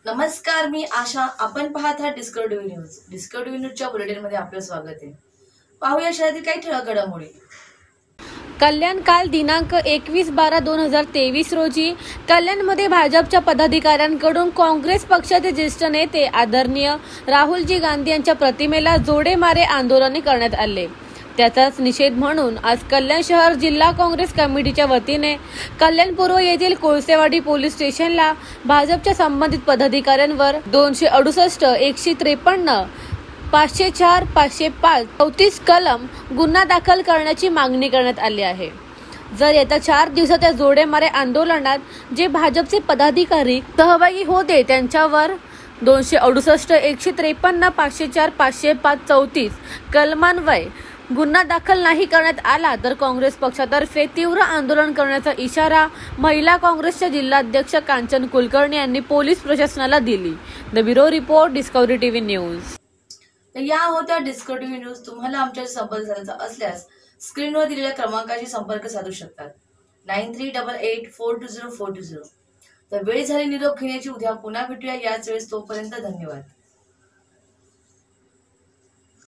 नमस्कार, मी आशा. आपण पाहत आहात डिस्कव्हरी न्यूज. डिस्कव्हरी न्यूजच्या बुलेटिनमध्ये आपलं स्वागत आहे. पाहूया शहरातील काही ठळक घडामोडी. कल्याण काल दिनांक 21/12/2023 रोजी कल्याणमध्ये भाजपच्या पदाधिकाऱ्यांकडून काँग्रेस पक्षाचे ज्येष्ठ नेते आदरणीय राहुलजी गांधी यांच्या प्रतिमेला जोडे मारे आंदोलन करण्यात आले. त्याचाच निषेध म्हणून आज कल्याण शहर जिल्हा काँग्रेस कमिटीच्या वतीने कल्याण पूर्व येथील कोळसेवाडी पोलीस स्टेशनला भाजपच्या संबंधित पदाधिकाऱ्यांवर 268, 153, 504, 505, 34 कलम गुन्हा दाखल करण्याची मागणी करण्यात आली आहे. जर येत्या 4 दिवसात या जोडेमारे आंदोलनात जे भाजपचे पदाधिकारी सहभागी होते त्यांच्यावर 268, 153, 504, 505, 34 कलमान्वये गुन्हा दाखल नाही करण्यात आला तर काँग्रेस पक्षातर्फे तीव्र आंदोलन करण्याचा इशारा महिला काँग्रेसच्या जिल्हाध्यक्ष कांचन कुलकर्णी यांनी पोलीस प्रशासनाला दिली. The bureau report, Discovery TV news. या होत्या डिस्कव्हरी न्यूज. तुम्हाला आमच्याशी संपर्क साधायचा असल्यास स्क्रीनवर दिलेल्या क्रमांकाशी संपर्क साधू शकतात. 9388420420. तर वेळ झाली निरोप घेण्याची. उद्या पुन्हा भेटूया याच वेळेस. तोपर्यंत धन्यवाद.